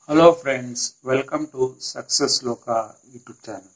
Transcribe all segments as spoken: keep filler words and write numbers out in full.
Hello friends, welcome to success Loka YouTube channel.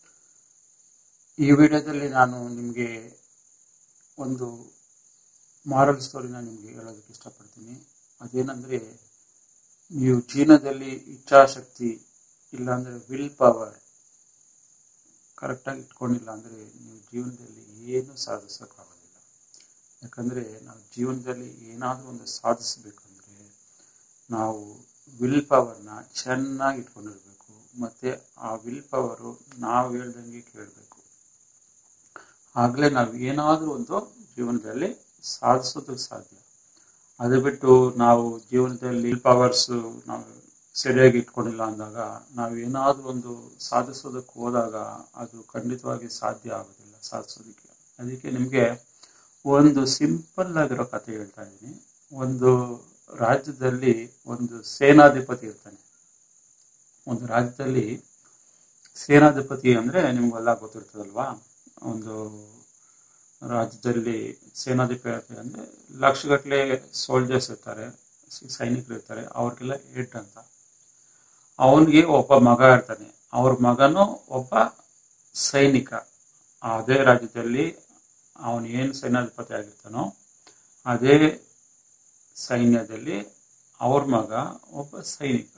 ಈ ವಿಡಿಯೋದಲ್ಲಿ ನಾನು ನಿಮಗೆ ಒಂದು ಮಾರಲ್ ಸ್ಟೋರಿನ ನಿಮಗೆ ಹೇಳೋದಕ್ಕೆ ಇಷ್ಟಪಡ್ತೀನಿ. ಅದೇನೆಂದರೆ, ನೀವು ಜೀವನದಲ್ಲಿ ಇಚ್ಛಾಶಕ್ತಿ ಇಲ್ಲಾಂದರೆ ವಿಲ್ ಪವರ್ ಕರೆಕ್ಟಾಗಿ ಇಟ್ಕೊಂಡಿಲ್ಲ ಅಂದರೆ ನೀವು ಜೀವನದಲ್ಲಿ ಏನು ಸಾಧಿಸೋಕ್ಕಾಗೋದಿಲ್ಲ. ಯಾಕಂದರೆ ನಾವು ಜೀವನದಲ್ಲಿ ಏನಾದರೂ ಒಂದು ಸಾಧಿಸಬೇಕಂದ್ರೆ ನಾವು ವಿಲ್ ಪವರ್ನ ಚೆನ್ನಾಗಿ ಇಟ್ಕೊಂಡಿರ್ಬೇಕು. ಮತ್ತು ಆ ವಿಲ್ ಪವರು ನಾವು ಹೇಳ್ದಂಗೆ ಕೇಳಬೇಕು. ಆಗಲೇ ನಾವು ಏನಾದರೂ ಒಂದು ಜೀವನದಲ್ಲಿ ಸಾಧಿಸೋದಕ್ಕೆ ಸಾಧ್ಯ. ಅದು ಬಿಟ್ಟು ನಾವು ಜೀವನದಲ್ಲಿ ವಿಲ್ ಪವರ್ಸು ನಾವು ಸರಿಯಾಗಿ ಇಟ್ಕೊಂಡಿಲ್ಲ ಅಂದಾಗ ನಾವು ಏನಾದರೂ ಒಂದು ಸಾಧಿಸೋದಕ್ಕೆ ಹೋದಾಗ ಅದು ಖಂಡಿತವಾಗಿ ಸಾಧ್ಯ ಆಗೋದಿಲ್ಲ ಸಾಧಿಸೋದಕ್ಕೆ. ಅದಕ್ಕೆ ನಿಮಗೆ ಒಂದು ಸಿಂಪಲ್ ಆಗಿರೋ ಕಥೆ ಹೇಳ್ತಾ ಇದ್ದೀನಿ. ಒಂದು ರಾಜ್ಯದಲ್ಲಿ ಒಂದು ಸೇನಾಧಿಪತಿ ಇರ್ತಾನೆ. ಒಂದು ರಾಜ್ಯದಲ್ಲಿ ಸೇನಾಧಿಪತಿ ಅಂದರೆ ನಿಮಗೆಲ್ಲ ಗೊತ್ತಿರ್ತದಲ್ವಾ. ಒಂದು ರಾಜ್ಯದಲ್ಲಿ ಸೇನಾಧಿಪತಿ ಅಂದರೆ ಲಕ್ಷಗಟ್ಟಲೆ ಸೋಲ್ಜರ್ಸ್ ಇರ್ತಾರೆ, ಸೈನಿಕರು ಇರ್ತಾರೆ. ಅವ್ರಿಗೆಲ್ಲ ಹೆಡ್ ಅಂತ. ಅವನಿಗೆ ಒಬ್ಬ ಮಗ ಇರ್ತಾನೆ. ಅವ್ರ ಮಗನೂ ಒಬ್ಬ ಸೈನಿಕ. ಅದೇ ರಾಜ್ಯದಲ್ಲಿ ಅವನು ಏನು ಸೇನಾಧಿಪತಿ ಆಗಿರ್ತಾನೋ ಅದೇ ಸೈನ್ಯದಲ್ಲಿ ಅವ್ರ ಮಗ ಒಬ್ಬ ಸೈನಿಕ.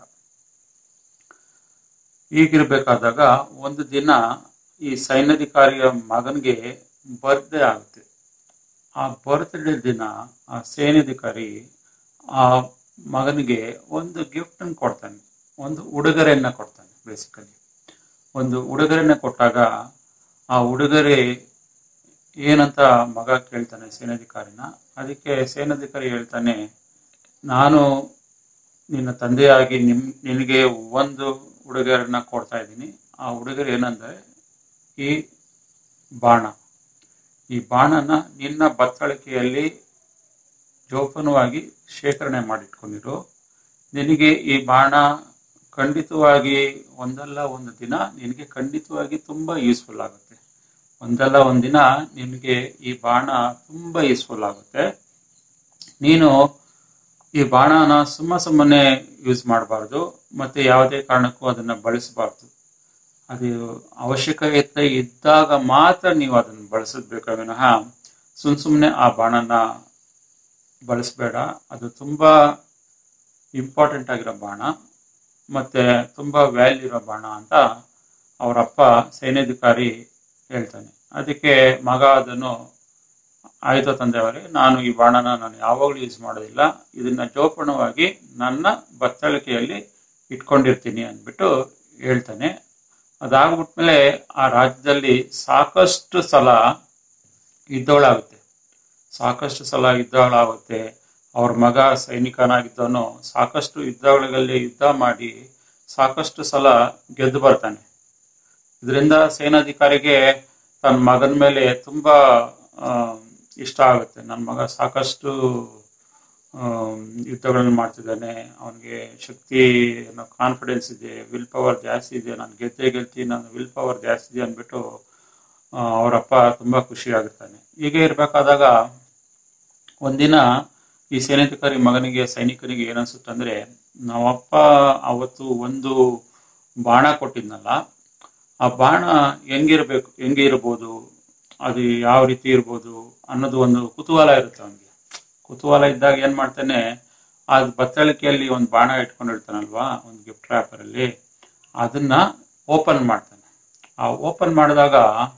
ಹೀಗಿರ್ಬೇಕಾದಾಗ ಒಂದು ದಿನ ಈ ಸೈನ್ಯಾಧಿಕಾರಿಯ ಮಗನಿಗೆ ಬರ್ತ್ಡೇ ಆಗುತ್ತೆ. ಆ ಬರ್ತ್ಡೇ ದಿನ ಆ ಸೈನ್ಯಾಧಿಕಾರಿ ಆ ಮಗನಿಗೆ ಒಂದು ಗಿಫ್ಟ್ ಅನ್ನು ಕೊಡ್ತಾನೆ, ಒಂದು ಉಡುಗೊರೆಯನ್ನ ಕೊಡ್ತಾನೆ. ಬೇಸಿಕಲಿ ಒಂದು ಉಡುಗೊರೆಯನ್ನ ಕೊಟ್ಟಾಗ ಆ ಉಡುಗೊರೆ ಏನಂತ ಮಗ ಕೇಳ್ತಾನೆ ಸೇನಾಧಿಕಾರಿನ. ಅದಕ್ಕೆ ಸೇನಾಧಿಕಾರಿ ಹೇಳ್ತಾನೆ, ನಾನು ನಿನ್ನ ತಂದೆಯಾಗಿ ನಿಮ್ ನಿನಗೆ ಒಂದು ಉಡುಗೊರೆಯನ್ನ ಕೊಡ್ತಾ ಇದ್ದೀನಿ. ಆ ಉಡುಗೊರೆ ಏನಂದ್ರೆ ಈ ಬಾಣ. ಈ ಬಾಣನ ನಿನ್ನ ಬತ್ತಳಿಕೆಯಲ್ಲಿ ಜೋಪಾನವಾಗಿ ಶೇಖರಣೆ ಮಾಡಿಟ್ಕೊಂಡಿರು. ನಿನಗೆ ಈ ಬಾಣ ಖಂಡಿತವಾಗಿ ಒಂದಲ್ಲ ಒಂದು ದಿನ ನಿನಗೆ ಖಂಡಿತವಾಗಿ ತುಂಬಾ ಯೂಸ್ಫುಲ್ ಆಗುತ್ತೆ. ಒಂದಲ್ಲ ಒಂದಿನ ನಿನಗೆ ಈ ಬಾಣ ತುಂಬಾ ಯೂಸ್ಫುಲ್ ಆಗುತ್ತೆ. ನೀನು ಈ ಬಾಣನ ಸುಮ್ಮ ಸುಮ್ಮನೆ ಯೂಸ್ ಮಾಡಬಾರ್ದು, ಮತ್ತೆ ಯಾವುದೇ ಕಾರಣಕ್ಕೂ ಅದನ್ನ ಬಳಸಬಾರ್ದು. ಅದು ಅವಶ್ಯಕತೆ ಇದ್ದಾಗ ಮಾತ್ರ ನೀವು ಅದನ್ನು ಬಳಸಬೇಕು ವಿನಃ ಸುಮ್ ಸುಮ್ಮನೆ ಆ ಬಾಣನ ಬಳಸಬೇಡ. ಅದು ತುಂಬಾ ಇಂಪಾರ್ಟೆಂಟ್ ಆಗಿರೋ ಬಾಣ, ಮತ್ತೆ ತುಂಬಾ ವ್ಯಾಲ್ಯೂ ಇರೋ ಬಾಣ ಅಂತ ಅವರಪ್ಪ ಸೈನ್ಯಾಧಿಕಾರಿ ಹೇಳ್ತಾನೆ. ಅದಕ್ಕೆ ಮಗ ಅದನ್ನು ಆಯ್ತು ತಂದೆಯವರೇ, ನಾನು ಈ ಬಾಣನ ನಾನು ಯಾವಾಗಲೂ ಯೂಸ್ ಮಾಡೋದಿಲ್ಲ, ಇದನ್ನ ಜೋಪಾನವಾಗಿ ನನ್ನ ಬತ್ತಳಿಕೆಯಲ್ಲಿ ಇಟ್ಕೊಂಡಿರ್ತೀನಿ ಅಂದ್ಬಿಟ್ಟು ಹೇಳ್ತಾನೆ. ಅದಾಗ್ಬಿಟ್ಮೇಲೆ ಆ ರಾಜ್ಯದಲ್ಲಿ ಸಾಕಷ್ಟು ಸಲ ಯುದ್ಧಗಳಾಗುತ್ತೆ. ಸಾಕಷ್ಟು ಸಲ ಯುದ್ಧಗಳಾಗುತ್ತೆ. ಅವ್ರ ಮಗ ಸೈನಿಕನಾಗಿದ್ದವನು ಸಾಕಷ್ಟು ಯುದ್ಧಗಳಲ್ಲಿ ಯುದ್ಧ ಮಾಡಿ ಸಾಕಷ್ಟು ಸಲ ಗೆದ್ದು ಬರ್ತಾನೆ. ಇದರಿಂದ ಸೇನಾಧಿಕಾರಿಗೆ ತನ್ನ ಮಗನ ಮೇಲೆ ತುಂಬಾ ಇಷ್ಟ ಆಗುತ್ತೆ. ನನ್ನ ಮಗ ಸಾಕಷ್ಟು ಯುದ್ಧಗಳನ್ನು ಮಾಡ್ತಿದ್ದಾನೆ, ಅವನಿಗೆ ಶಕ್ತಿ ಅನ್ನೋ ಕಾನ್ಫಿಡೆನ್ಸ್ ಇದೆ, ವಿಲ್ ಪವರ್ ಜಾಸ್ತಿ ಇದೆ, ನಾನು ಗೆದ್ದೆ ಗೆಲ್ತೀನಿ, ನನ್ನ ವಿಲ್ ಪವರ್ ಜಾಸ್ತಿ ಇದೆ ಅಂದ್ಬಿಟ್ಟು ಅವರಪ್ಪ ತುಂಬಾ ಖುಷಿ ಆಗುತ್ತಾನೆ. ಹೀಗೆ ಇರ್ಬೇಕಾದಾಗ ಒಂದಿನ ಈ ಸೇನಾಧಿಕಾರಿ ಮಗನಿಗೆ ಸೈನಿಕನಿಗೆ ಏನನ್ಸುತ್ತಂದ್ರೆ, ನಾವಪ್ಪ ಅವತ್ತು ಒಂದು ಬಾಣ ಕೊಟ್ಟಿದ್ನಲ್ಲ, ಆ ಬಾಣ ಹೆಂಗಿರ್ಬೇಕು ಹೆಂಗೆ ಇರ್ಬೋದು, ಅದು ಯಾವ ರೀತಿ ಇರ್ಬೋದು ಅನ್ನೋದು ಒಂದು ಕುತೂಹಲ ಇರುತ್ತೆ ಅವನಿಗೆ. ಕುತೂಹಲ ಇದ್ದಾಗ ಏನ್ ಮಾಡ್ತಾನೆ, ಅದ್ ಬತ್ತಳಿಕೆಯಲ್ಲಿ ಒಂದು ಬಾಣ ಇಟ್ಕೊಂಡಿರ್ತಾನಲ್ವಾ, ಒಂದು ಗಿಫ್ಟ್ ರ್ಯಾಪರ್ ಅಲ್ಲಿ, ಅದನ್ನ ಓಪನ್ ಮಾಡ್ತಾನೆ. ಆ ಓಪನ್ ಮಾಡಿದಾಗ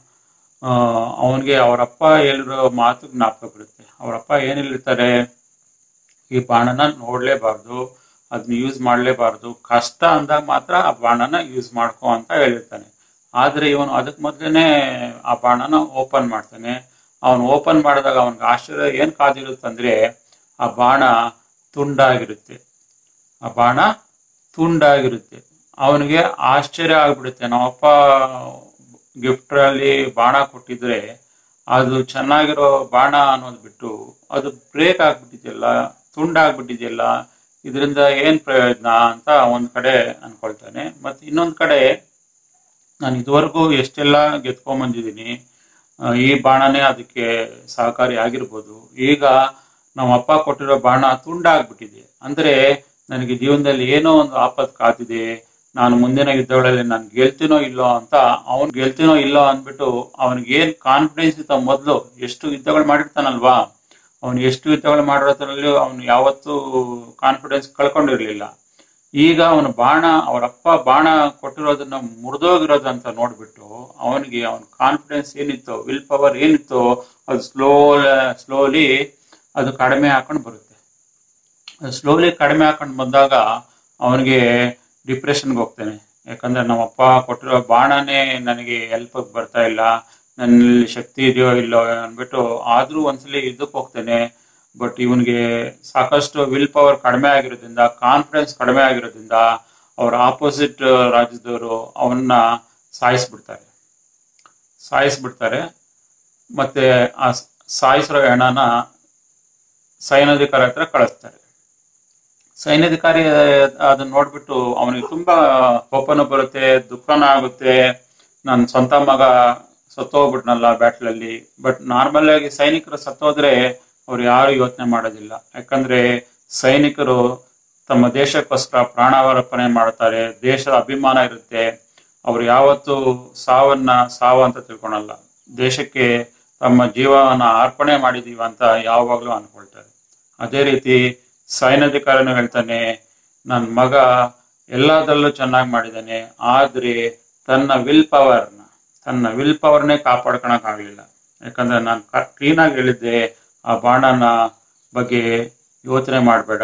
ಅವನಿಗೆ ಅವರಪ್ಪ ಹೇಳಿರೋ ಮಾತು ಜ್ಞಾಪಕ ಬರುತ್ತೆ. ಅವರಪ್ಪ ಏನ್ ಹೇಳಿರ್ತಾರೆ, ಈ ಬಾಣನ ನೋಡ್ಲೇಬಾರ್ದು, ಅದನ್ನ ಯೂಸ್ ಮಾಡ್ಲೇಬಾರ್ದು, ಕಷ್ಟ ಅಂದಾಗ ಮಾತ್ರ ಆ ಬಾಣನ ಯೂಸ್ ಮಾಡ್ಕೊ ಅಂತ ಹೇಳಿರ್ತಾನೆ. ಆದ್ರೆ ಇವನು ಅದಕ್ಕೆ ಮೊದಲೇ ಆ ಬಾಣನ ಓಪನ್ ಮಾಡ್ತಾನೆ. ಅವನು ಓಪನ್ ಮಾಡಿದಾಗ ಅವನಿಗೆ ಆಶ್ಚರ್ಯ ಏನ್ ಕಾದಿರುತ್ತಂದ್ರೆ, ಆ ಬಾಣ ತುಂಡಾಗಿರುತ್ತೆ. ಆ ಬಾಣ ತುಂಡಾಗಿರುತ್ತೆ. ಅವನಿಗೆ ಆಶ್ಚರ್ಯ ಆಗ್ಬಿಡುತ್ತೆ. ನಾವಪ್ಪ ಗಿಫ್ಟ್ ಅಲ್ಲಿ ಬಾಣ ಕೊಟ್ಟಿದ್ರೆ ಅದು ಚೆನ್ನಾಗಿರೋ ಬಾಣ ಅನ್ನೋದು ಬಿಟ್ಟು ಅದು ಬ್ರೇಕ್ ಆಗ್ಬಿಟ್ಟಿದೆಯಲ್ಲ, ತುಂಡಾಗ್ಬಿಟ್ಟಿದೆಯಲ್ಲ, ಇದರಿಂದ ಏನ್ ಪ್ರಯೋಜನ ಅಂತ ಒಂದ್ ಕಡೆ ಅನ್ಕೊಳ್ತಾನೆ. ಮತ್ತೆ ಇನ್ನೊಂದ್ ಕಡೆ, ನಾನು ಇದುವರೆಗೂ ಎಷ್ಟೆಲ್ಲ ಗೆದ್ಕೊಂಡ್ ಬಂದಿದ್ದೀನಿ, ಈ ಬಾಣನೇ ಅದಕ್ಕೆ ಸಹಕಾರಿ ಆಗಿರ್ಬೋದು. ಈಗ ನಮ್ಮ ಅಪ್ಪ ಕೊಟ್ಟಿರೋ ಬಾಣ ತುಂಡಾಗ್ಬಿಟ್ಟಿದೆ ಅಂದ್ರೆ ನನಗೆ ಜೀವನದಲ್ಲಿ ಏನೋ ಒಂದು ಆಪತ್ತು ಕಾತಿದೆ, ನಾನು ಮುಂದಿನ ಯುದ್ಧಗಳಲ್ಲಿ ನಾನು ಗೆಲ್ತೀನೋ ಇಲ್ಲೋ ಅಂತ, ಅವನ್ ಗೆಲ್ತೀನೋ ಇಲ್ಲೋ ಅಂದ್ಬಿಟ್ಟು ಅವನಿಗೆ ಏನ್ ಕಾನ್ಫಿಡೆನ್ಸ್ ಇತ್ತ ಮೊದ್ಲು, ಎಷ್ಟು ಯುದ್ಧಗಳು ಮಾಡಿರ್ತಾನಲ್ವಾ, ಅವನು ಎಷ್ಟು ಯುದ್ಧಗಳು ಮಾಡಿರೋದ್ರಲ್ಲಿ ಅವನು ಯಾವತ್ತೂ ಕಾನ್ಫಿಡೆನ್ಸ್ ಕಳ್ಕೊಂಡಿರ್ಲಿಲ್ಲ. ಈಗ ಅವನ ಬಾಣ, ಅವರಪ್ಪ ಬಾಣ ಕೊಟ್ಟಿರೋದನ್ನ ಮುರಿದೋಗಿರೋದಂತ ನೋಡ್ಬಿಟ್ಟು ಅವನಿಗೆ ಅವನ ಕಾನ್ಫಿಡೆನ್ಸ್ ಏನಿತ್ತೋ, ವಿಲ್ ಪವರ್ ಏನಿತ್ತೋ ಅದು ಸ್ಲೋ ಸ್ಲೋಲಿ ಅದು ಕಡಿಮೆ ಹಾಕೊಂಡು ಬರುತ್ತೆ. ಸ್ಲೋಲಿ ಕಡಿಮೆ ಹಾಕೊಂಡು ಬಂದಾಗ ಅವನಿಗೆ ಡಿಪ್ರೆಷನ್ಗೆ ಹೋಗ್ತಾನೆ. ಯಾಕಂದ್ರೆ ನಮ್ಮಪ್ಪ ಕೊಟ್ಟಿರೋ ಬಾಣನೇ ನನಗೆ ಹೆಲ್ಪ್ ಬರ್ತಾ ಇಲ್ಲ, ನನ್ನಲ್ಲಿ ಶಕ್ತಿ ಇದೆಯೋ ಇಲ್ಲೋ ಅಂದ್ಬಿಟ್ಟು ಆದ್ರೂ ಒಂದ್ಸಲಿ ಯುದ್ಧಕ್ಕೆ ಹೋಗ್ತಾನೆ. ಬಟ್ ಇವನ್ಗೆ ಸಾಕಷ್ಟು ವಿಲ್ ಪವರ್ ಕಡಿಮೆ ಆಗಿರೋದ್ರಿಂದ, ಕಾನ್ಫಿಡೆನ್ಸ್ ಕಡಿಮೆ ಆಗಿರೋದ್ರಿಂದ ಅವ್ರ ಆಪೋಸಿಟ್ ರಾಜ್ಯದವರು ಅವನ್ನ ಸಾಯಿಸ್ಬಿಡ್ತಾರೆ ಸಾಯಿಸ್ಬಿಡ್ತಾರೆ ಮತ್ತೆ ಆ ಸಾಯಿಸಿರೋ ಹೆಣನ ಸೈನ್ಯಾಧಿಕಾರಿ ಹತ್ರ ಕಳಿಸ್ತಾರೆ. ಸೈನ್ಯಾಧಿಕಾರಿ ಅದನ್ನ ನೋಡ್ಬಿಟ್ಟು ಅವನಿಗೆ ತುಂಬಾ ಕೋಪನೂ ಬರುತ್ತೆ, ದುಃಖನೂ ಆಗುತ್ತೆ. ನನ್ನ ಸ್ವಂತ ಮಗ ಸತ್ತೋಗ್ಬಿಟ್ನಲ್ಲ ಬ್ಯಾಟ್ಲಲ್ಲಿ. ಬಟ್ ನಾರ್ಮಲ್ ಆಗಿ ಸೈನಿಕರು ಸತ್ತೋದ್ರೆ ಅವ್ರು ಯಾರು ಯೋಚನೆ ಮಾಡೋದಿಲ್ಲ. ಯಾಕಂದ್ರೆ ಸೈನಿಕರು ತಮ್ಮ ದೇಶಕ್ಕೋಸ್ಕರ ಪ್ರಾಣಾರ್ಪಣೆ ಮಾಡ್ತಾರೆ, ದೇಶದ ಅಭಿಮಾನ ಇರುತ್ತೆ. ಅವ್ರು ಯಾವತ್ತೂ ಸಾವನ್ನ ಸಾವ ಅಂತ ತಿಳ್ಕೊಳಲ್ಲ, ದೇಶಕ್ಕೆ ತಮ್ಮ ಜೀವನ ಅರ್ಪಣೆ ಮಾಡಿದೀವ ಅಂತ ಯಾವಾಗ್ಲೂ ಅನ್ಕೊಳ್ತಾರೆ. ಅದೇ ರೀತಿ ಸೈನ್ಯಾಧಿಕಾರಿನೂ ಹೇಳ್ತಾನೆ, ನನ್ನ ಮಗ ಎಲ್ಲದರಲ್ಲೂ ಚೆನ್ನಾಗಿ ಮಾಡಿದ್ದಾನೆ, ಆದ್ರೆ ತನ್ನ ವಿಲ್ ಪವರ್ನ ತನ್ನ ವಿಲ್ ಪವರ್ನೇ ಕಾಪಾಡ್ಕೊಳಕ್ ಆಗ್ಲಿಲ್ಲ. ಯಾಕಂದ್ರೆ ನಾನು ಕ್ಲೀನ್ ಆಗಿ ಹೇಳಿದ್ದೆ, ಆ ಬಾಣನ ಬಗ್ಗೆ ಯೋಚನೆ ಮಾಡಬೇಡ,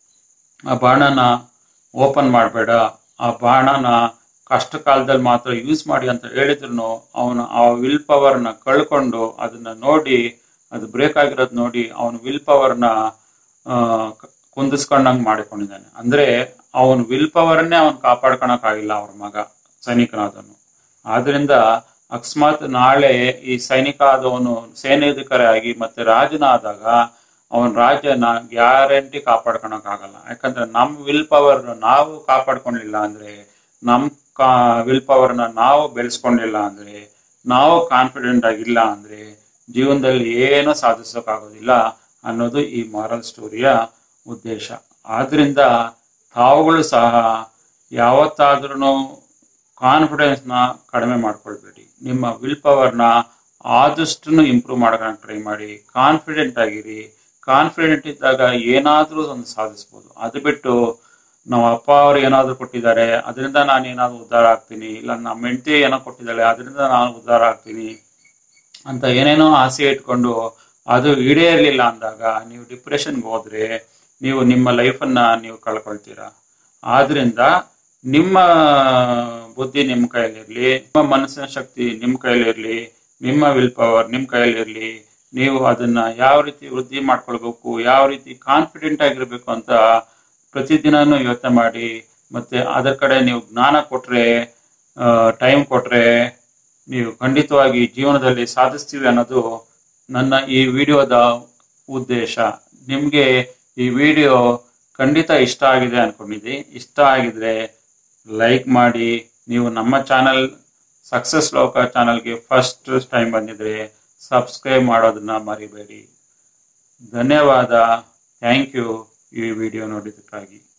ಆ ಬಾಣನ ಓಪನ್ ಮಾಡಬೇಡ, ಆ ಬಾಣನ ಕಷ್ಟ ಕಾಲದಲ್ಲಿ ಮಾತ್ರ ಯೂಸ್ ಮಾಡಿ ಅಂತ ಹೇಳಿದ್ರು ಅವನು ಆ ವಿಲ್ ಪವರ್ನ ಕಳ್ಕೊಂಡು ಅದನ್ನ ನೋಡಿ, ಅದು ಬ್ರೇಕ್ ಆಗಿರೋದು ನೋಡಿ ಅವನು ವಿಲ್ ಪವರ್ನ ಕುಂದಿಸ್ಕೊಂಡಂಗ್ ಮಾಡಿಕೊಂಡಿದ್ದಾನೆ. ಅಂದ್ರೆ ಅವನು ವಿಲ್ ಪವರ್ನೇ ಅವನು ಕಾಪಾಡ್ಕೊಳಕ್ ಆಗಿಲ್ಲ ಅವ್ರ ಮಗ ಸೈನಿಕನಾದವನು. ಆದ್ರಿಂದ ಅಕಸ್ಮಾತ್ ನಾಳೆ ಈ ಸೈನಿಕ ಆದವನು ಸೇನಾಧಿಕಾರಿ ಆಗಿ ಮತ್ತೆ ರಾಜನ ಆದಾಗ ಅವನ ರಾಜ್ಯನ ಗ್ಯಾರಂಟಿ ಕಾಪಾಡ್ಕೊಳಕ್ ಆಗಲ್ಲ. ಯಾಕಂದ್ರೆ ನಮ್ ವಿಲ್ ಪವರ್ ನಾವು ಕಾಪಾಡ್ಕೊಂಡಿಲ್ಲ ಅಂದ್ರೆ, ನಮ್ ಕಾ ವಿಲ್ ಪವರ್ನ ನಾವು ಬೆಳೆಸ್ಕೊಂಡಿಲ್ಲ ಅಂದ್ರೆ, ನಾವು ಕಾನ್ಫಿಡೆಂಟ್ ಆಗಿಲ್ಲ ಅಂದ್ರೆ ಜೀವನದಲ್ಲಿ ಏನೂ ಸಾಧಿಸೋಕ್ಕಾಗೋದಿಲ್ಲ ಅನ್ನೋದು ಈ ಮಾರಲ್ ಸ್ಟೋರಿಯ ಉದ್ದೇಶ. ಆದ್ರಿಂದ ತಾವುಗಳು ಸಹ ಯಾವತ್ತಾದ್ರೂ ಕಾನ್ಫಿಡೆನ್ಸ್ ನ ಕಡಿಮೆ ಮಾಡ್ಕೊಳ್ಬೇಡಿ. ನಿಮ್ಮ ವಿಲ್ ಪವರ್ನ ಆದಷ್ಟು ಇಂಪ್ರೂವ್ ಮಾಡೋಕೆ ಟ್ರೈ ಮಾಡಿ. ಕಾನ್ಫಿಡೆಂಟ್ ಆಗಿರಿ. ಕಾನ್ಫಿಡೆಂಟ್ ಇದ್ದಾಗ ಏನಾದ್ರೂ ಒಂದು ಸಾಧಿಸ್ಬೋದು. ಅದು ಬಿಟ್ಟು ನಮ್ಮ ಅಪ್ಪ ಅವ್ರು ಏನಾದ್ರು ಕೊಟ್ಟಿದ್ದಾರೆ ಅದರಿಂದ ನಾನು ಏನಾದ್ರು ಉದ್ಧಾರ ಆಗ್ತೀನಿ, ಇಲ್ಲ ನಮ್ಮ ಹೆಂಡತಿ ಏನೋ ಕೊಟ್ಟಿದ್ದಾಳೆ ಅದರಿಂದ ನಾನು ಉದ್ಧಾರ ಆಗ್ತೀನಿ ಅಂತ ಏನೇನೋ ಆಸೆ ಇಟ್ಕೊಂಡು ಅದು ಈಡೇರಲಿಲ್ಲ ಅಂದಾಗ ನೀವು ಡಿಪ್ರೆಷನ್ಗೆ ಹೋದ್ರೆ ನೀವು ನಿಮ್ಮ ಲೈಫನ್ನ ನೀವು ಕಳ್ಕೊಳ್ತೀರಾ. ಆದ್ರಿಂದ ನಿಮ್ಮ ಬುದ್ಧಿ ನಿಮ್ಮ ಕೈಯಲ್ಲಿರ್ಲಿ, ನಿಮ್ಮ ಮನಸ್ಸಿನ ಶಕ್ತಿ ನಿಮ್ಮ ಕೈಯಲ್ಲಿರ್ಲಿ, ನಿಮ್ಮ ವಿಲ್ ಪವರ್ ನಿಮ್ಮ ಕೈಯಲ್ಲಿರ್ಲಿ. ನೀವು ಅದನ್ನ ಯಾವ ರೀತಿ ವೃದ್ಧಿ ಮಾಡ್ಕೊಳ್ಬೇಕು, ಯಾವ ರೀತಿ ಕಾನ್ಫಿಡೆಂಟ್ ಆಗಿರ್ಬೇಕು ಅಂತ ಪ್ರತಿದಿನನೂ ಯೋಚನೆ ಮಾಡಿ. ಮತ್ತೆ ಅದರ ಕಡೆ ನೀವು ಜ್ಞಾನ ಕೊಟ್ರೆ, ಟೈಮ್ ಕೊಟ್ರೆ ನೀವು ಖಂಡಿತವಾಗಿ ಜೀವನದಲ್ಲಿ ಸಾಧಿಸ್ತೀವಿ ಅನ್ನೋದು ನನ್ನ ಈ ವಿಡಿಯೋದ ಉದ್ದೇಶ. ನಿಮ್ಗೆ ಈ ವಿಡಿಯೋ ಖಂಡಿತ ಇಷ್ಟ ಆಗಿದೆ ಅನ್ಕೊಂಡಿದ್ದೆ. ಇಷ್ಟ ಆಗಿದ್ರೆ ಲೈಕ್ ಮಾಡಿ. ನೀವು ನಮ್ಮ ಚಾನಲ್ ಸಕ್ಸಸ್ ಲೋಕ ಚಾನಲ್ಗೆ ಫಸ್ಟ್ ಟೈಮ್ ಬಂದಿದ್ರೆ ಸಬ್ಸ್ಕ್ರೈಬ್ ಮಾಡೋದನ್ನ ಮರಿಬೇಡಿ. ಧನ್ಯವಾದ. ಥ್ಯಾಂಕ್ ಯು ಈ ವಿಡಿಯೋ ನೋಡಿದ್ದಕ್ಕಾಗಿ.